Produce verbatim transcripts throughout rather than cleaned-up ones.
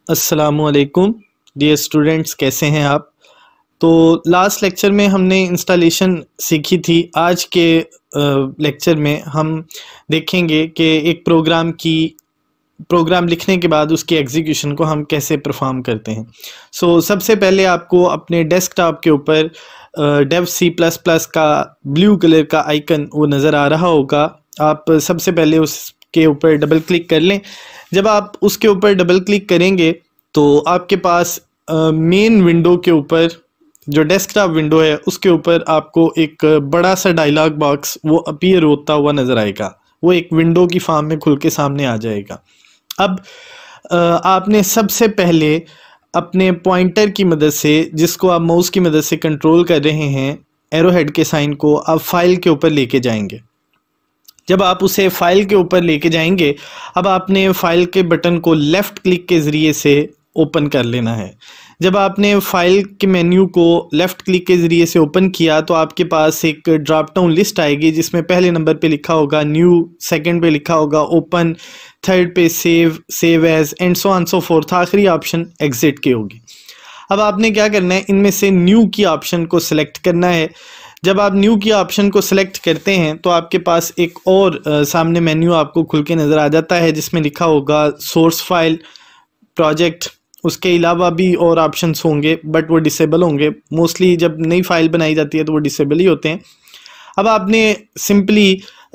अस्सलामुअलैकुम dear students, कैसे हैं आप। तो लास्ट लेक्चर में हमने इंस्टॉलेशन सीखी थी। आज के लेक्चर में हम देखेंगे कि एक प्रोग्राम की प्रोग्राम लिखने के बाद उसकी एग्जीक्यूशन को हम कैसे परफॉर्म करते हैं। सो so, सबसे पहले आपको अपने डेस्कटॉप के ऊपर डेव सी प्लस प्लस का ब्लू कलर का आइकन वो नज़र आ रहा होगा। आप सबसे पहले उसके ऊपर डबल क्लिक कर लें। जब आप उसके ऊपर डबल क्लिक करेंगे तो आपके पास मेन विंडो के ऊपर जो डेस्कटॉप विंडो है उसके ऊपर आपको एक बड़ा सा डायलॉग बॉक्स वो अपीयर होता हुआ नज़र आएगा। वो एक विंडो की फॉर्म में खुल के सामने आ जाएगा। अब आपने सबसे पहले अपने पॉइंटर की मदद से, जिसको आप माउस की मदद से कंट्रोल कर रहे हैं, एरो हेड के साइन को आप फाइल के ऊपर लेके जाएंगे। जब आप उसे फाइल के ऊपर लेके जाएंगे, अब आपने फाइल के बटन को लेफ़्ट क्लिक के ज़रिए से ओपन कर लेना है। जब आपने फाइल के मेन्यू को लेफ़्ट क्लिक के ज़रिए से ओपन किया तो आपके पास एक ड्रॉप डाउन लिस्ट आएगी जिसमें पहले नंबर पे लिखा होगा न्यू, सेकंड पे लिखा होगा ओपन, थर्ड पे save, save as and so on so fourth, आखिरी ऑप्शन एग्जिट की होगी। अब आपने क्या करना है, इनमें से न्यू की ऑप्शन को सिलेक्ट करना है। जब आप न्यू की ऑप्शन को सिलेक्ट करते हैं तो आपके पास एक और आ, सामने मेन्यू आपको खुल के नज़र आ जाता है जिसमें लिखा होगा सोर्स फाइल, प्रोजेक्ट। उसके अलावा भी और ऑप्शंस होंगे बट वो डिसेबल होंगे। मोस्टली जब नई फाइल बनाई जाती है तो वो डिसेबल ही होते हैं। अब आपने सिंपली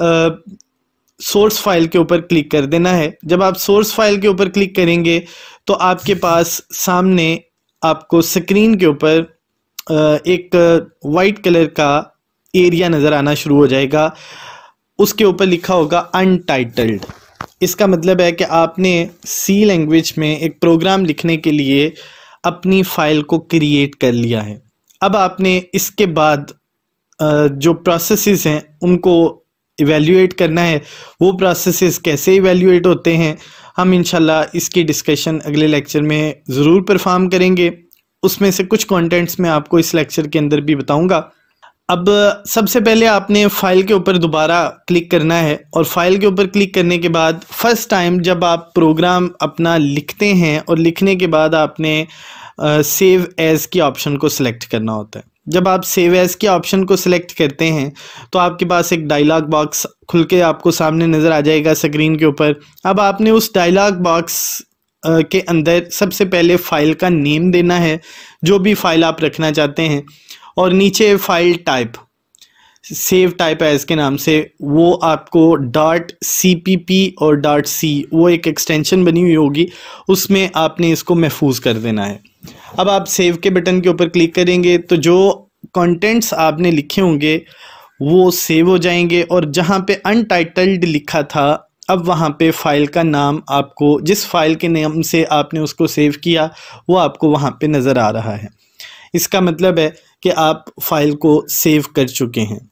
सोर्स फाइल के ऊपर क्लिक कर देना है। जब आप सोर्स फाइल के ऊपर क्लिक करेंगे तो आपके पास सामने आपको स्क्रीन के ऊपर एक वाइट कलर का एरिया नज़र आना शुरू हो जाएगा। उसके ऊपर लिखा होगा अनटाइटल्ड। इसका मतलब है कि आपने सी लैंग्वेज में एक प्रोग्राम लिखने के लिए अपनी फ़ाइल को क्रिएट कर लिया है। अब आपने इसके बाद जो प्रोसेसेस हैं उनको इवैल्यूएट करना है। वो प्रोसेसेस कैसे इवैल्यूएट होते हैं हम इंशाल्लाह इसकी डिस्कशन अगले लेक्चर में ज़रूर परफॉर्म करेंगे। उसमें से कुछ कंटेंट्स मैं आपको इस लेक्चर के अंदर भी बताऊंगा। अब सबसे पहले आपने फ़ाइल के ऊपर दोबारा क्लिक करना है और फाइल के ऊपर क्लिक करने के बाद फर्स्ट टाइम जब आप प्रोग्राम अपना लिखते हैं और लिखने के बाद आपने सेव एज़ की ऑप्शन को सिलेक्ट करना होता है। जब आप सेव एज़ के ऑप्शन को सिलेक्ट करते हैं तो आपके पास एक डायलॉग बॉक्स खुल के आपको सामने नज़र आ जाएगा स्क्रीन के ऊपर। अब आपने उस डायलॉग बॉक्स के अंदर सबसे पहले फ़ाइल का नेम देना है, जो भी फ़ाइल आप रखना चाहते हैं, और नीचे file type save type as के नाम से वो आपको डॉट सी पी पी और डॉट सी वो एक एक्सटेंशन बनी हुई होगी, उसमें आपने इसको महफूज कर देना है। अब आप सेव के बटन के ऊपर क्लिक करेंगे तो जो कंटेंट्स आपने लिखे होंगे वो सेव हो जाएंगे और जहाँ पे अनटाइटल्ड लिखा था अब वहाँ पे फ़ाइल का नाम, आपको जिस फाइल के नाम से आपने उसको सेव किया वो आपको वहाँ पे नज़र आ रहा है। इसका मतलब है कि आप फाइल को सेव कर चुके हैं।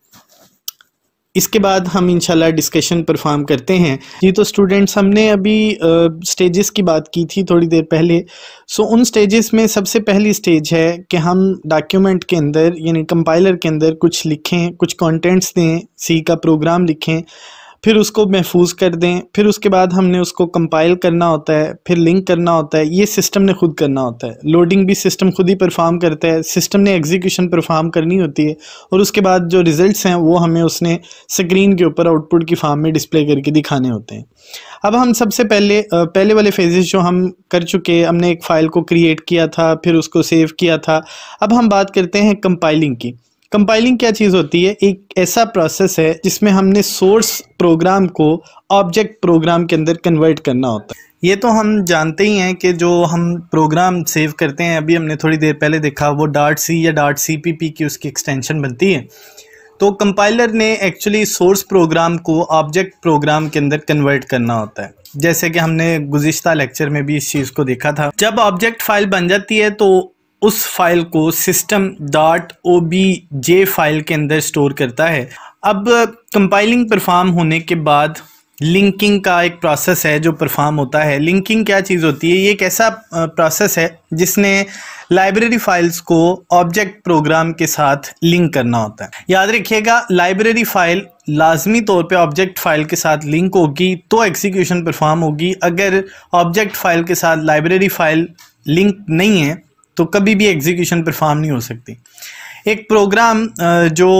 इसके बाद हम इंशाल्लाह डिस्कशन परफॉर्म करते हैं। जी तो स्टूडेंट्स, हमने अभी स्टेजेस की बात की थी थोड़ी देर पहले। सो उन स्टेजेस में सबसे पहली स्टेज है कि हम डॉक्यूमेंट के अंदर यानी कंपाइलर के अंदर कुछ लिखें, कुछ कंटेंट्स दें, सी का प्रोग्राम लिखें, फिर उसको महफूज कर दें। फिर उसके बाद हमने उसको कंपाइल करना होता है, फिर लिंक करना होता है। ये सिस्टम ने खुद करना होता है। लोडिंग भी सिस्टम खुद ही परफॉर्म करता है। सिस्टम ने एग्जीक्यूशन परफॉर्म करनी होती है और उसके बाद जो रिजल्ट्स हैं वो हमें उसने स्क्रीन के ऊपर आउटपुट की फॉर्म में डिस्प्ले करके दिखाने होते हैं। अब हम सबसे पहले पहले वाले फेजेस जो हम कर चुके, हमने एक फ़ाइल को क्रिएट किया था, फिर उसको सेव किया था। अब हम बात करते हैं कंपाइलिंग की। कंपाइलिंग क्या चीज़ होती है? एक ऐसा प्रोसेस है जिसमें हमने सोर्स प्रोग्राम को ऑब्जेक्ट प्रोग्राम के अंदर कन्वर्ट करना होता है। ये तो हम जानते ही हैं कि जो हम प्रोग्राम सेव करते हैं, अभी हमने थोड़ी देर पहले देखा, वो डॉट सी या डॉट सी पी पी की उसकी एक्सटेंशन बनती है। तो कंपाइलर ने एक्चुअली सोर्स प्रोग्राम को ऑब्जेक्ट प्रोग्राम के अंदर कन्वर्ट करना होता है, जैसे कि हमने गुज़िश्ता लेक्चर में भी इस चीज़ को देखा था। जब ऑब्जेक्ट फाइल बन जाती है तो उस फाइल को system dot O B J file के अंदर स्टोर करता है। अब कंपाइलिंग परफॉर्म होने के बाद लिंकिंग का एक प्रोसेस है जो परफॉर्म होता है। लिंकिंग क्या चीज़ होती है? ये एक ऐसा प्रोसेस है जिसने लाइब्रेरी फाइल्स को ऑब्जेक्ट प्रोग्राम के साथ लिंक करना होता है। याद रखिएगा, लाइब्रेरी फाइल लाजमी तौर पे ऑब्जेक्ट फाइल के साथ लिंक होगी तो एग्जीक्यूशन परफॉर्म होगी। अगर ऑब्जेक्ट फाइल के साथ लाइब्रेरी फाइल लिंक नहीं है तो कभी भी एग्जीक्यूशन परफॉर्म नहीं हो सकती। एक प्रोग्राम जो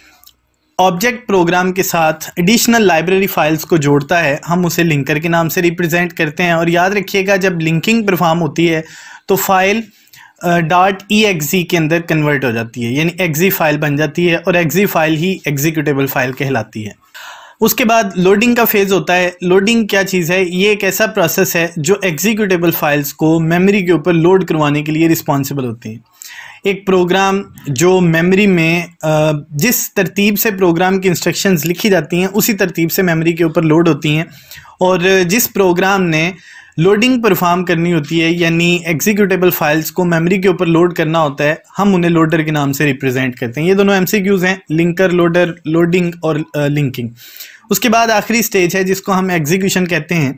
ऑब्जेक्ट प्रोग्राम के साथ एडिशनल लाइब्रेरी फाइल्स को जोड़ता है, हम उसे लिंकर के नाम से रिप्रेजेंट करते हैं। और याद रखिएगा, जब लिंकिंग परफॉर्म होती है तो फाइल डॉट ई एक्स के अंदर कन्वर्ट हो जाती है, यानी एक्जी फाइल बन जाती है और एक्जी फाइल ही एग्जीक्यूटेबल फाइल कहलाती है। उसके बाद लोडिंग का फेज़ होता है। लोडिंग क्या चीज़ है? ये एक ऐसा प्रोसेस है जो एग्जीक्यूटेबल फाइल्स को मेमोरी के ऊपर लोड करवाने के लिए रिस्पॉन्सिबल होती है। एक प्रोग्राम जो मेमोरी में जिस तरतीब से प्रोग्राम की इंस्ट्रक्शंस लिखी जाती हैं उसी तरतीब से मेमोरी के ऊपर लोड होती हैं, और जिस प्रोग्राम ने लोडिंग परफॉर्म करनी होती है यानी एग्जीक्यूटेबल फाइल्स को मेमोरी के ऊपर लोड करना होता है, हम उन्हें लोडर के नाम से रिप्रेजेंट करते हैं। ये दोनों एमसीक्यूज हैं, लिंकर, लोडर, लोडिंग और लिंकिंग। उसके बाद आखिरी स्टेज है जिसको हम एग्जीक्यूशन कहते हैं।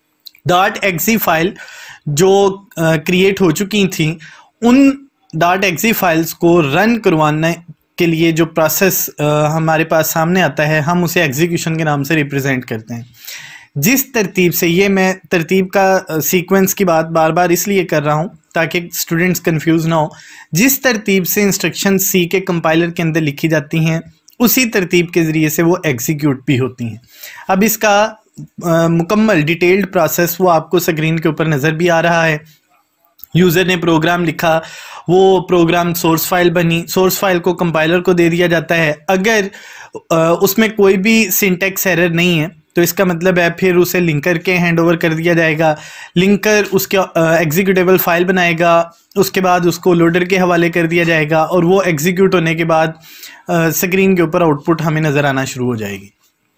डॉट एक्जी फाइल जो क्रिएट हो चुकी थी, उन डॉट एक्जी फाइल्स को रन करवाने के लिए जो प्रोसेस हमारे पास सामने आता है, हम उसे एग्जीक्यूशन के नाम से रिप्रेजेंट करते हैं। जिस तरतीब से, ये मैं तरतीब का सीक्वेंस की बात बार बार इसलिए कर रहा हूँ ताकि स्टूडेंट्स कंफ्यूज ना हो, जिस तरतीब से इंस्ट्रक्शन सी के कंपाइलर के अंदर लिखी जाती हैं उसी तरतीब के ज़रिए से वो एग्जीक्यूट भी होती हैं। अब इसका आ, मुकम्मल डिटेल्ड प्रोसेस वो आपको स्क्रीन के ऊपर नज़र भी आ रहा है। यूज़र ने प्रोग्राम लिखा, वो प्रोग्राम सोर्स फाइल बनी, सोर्स फाइल को कंपाइलर को दे दिया जाता है। अगर आ, उसमें कोई भी सिंटैक्स एरर नहीं है तो इसका मतलब है फिर उसे लिंकर के हैंड ओवर कर दिया जाएगा। लिंकर उसके एग्जीक्यूटेबल फाइल बनाएगा, उसके बाद उसको लोडर के हवाले कर दिया जाएगा और वो एग्जीक्यूट होने के बाद स्क्रीन के ऊपर आउटपुट हमें नज़र आना शुरू हो जाएगी।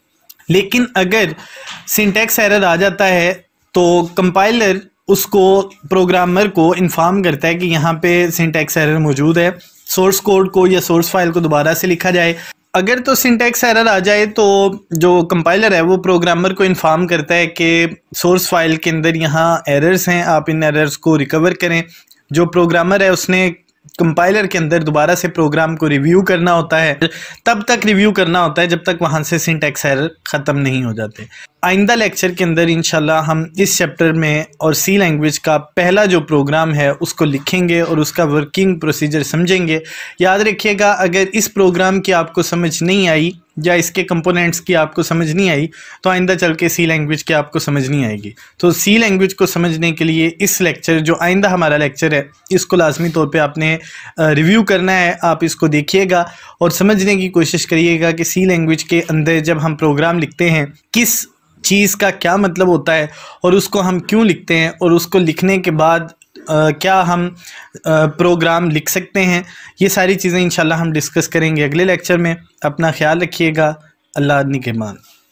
लेकिन अगर सिंटैक्स एरर आ जाता है तो कंपाइलर उसको प्रोग्रामर को इन्फॉर्म करता है कि यहाँ पे सिंटैक्स एरर मौजूद है, सोर्स कोड को या सोर्स फाइल को दोबारा से लिखा जाए। अगर तो सिंटैक्स एरर आ जाए तो जो कंपाइलर है वो प्रोग्रामर को इन्फॉर्म करता है कि सोर्स फाइल के अंदर यहाँ एरर्स हैं, आप इन एरर्स को रिकवर करें। जो प्रोग्रामर है उसने कंपाइलर के अंदर दोबारा से प्रोग्राम को रिव्यू करना होता है, तब तक रिव्यू करना होता है जब तक वहाँ से सिंटैक्स एरर ख़त्म नहीं हो जाते। आइंदा लेक्चर के अंदर इंशाल्लाह हम इस चैप्टर में और सी लैंग्वेज का पहला जो प्रोग्राम है उसको लिखेंगे और उसका वर्किंग प्रोसीजर समझेंगे। याद रखिएगा, अगर इस प्रोग्राम की आपको समझ नहीं आई या इसके कंपोनेंट्स की आपको समझ नहीं आई तो आइंदा चल के सी लैंग्वेज की आपको समझ नहीं आएगी। तो सी लैंग्वेज को समझने के लिए इस लेक्चर, जो आइंदा हमारा लेक्चर है, इसको लाजमी तौर पे आपने रिव्यू करना है। आप इसको देखिएगा और समझने की कोशिश करिएगा कि सी लैंग्वेज के अंदर जब हम प्रोग्राम लिखते हैं किस चीज़ का क्या मतलब होता है और उसको हम क्यों लिखते हैं, और उसको लिखने के बाद आ, क्या हम आ, प्रोग्राम लिख सकते हैं। ये सारी चीज़ें इंशाल्लाह हम डिस्कस करेंगे अगले लेक्चर में। अपना ख्याल रखिएगा। अल्लाह निगहबान।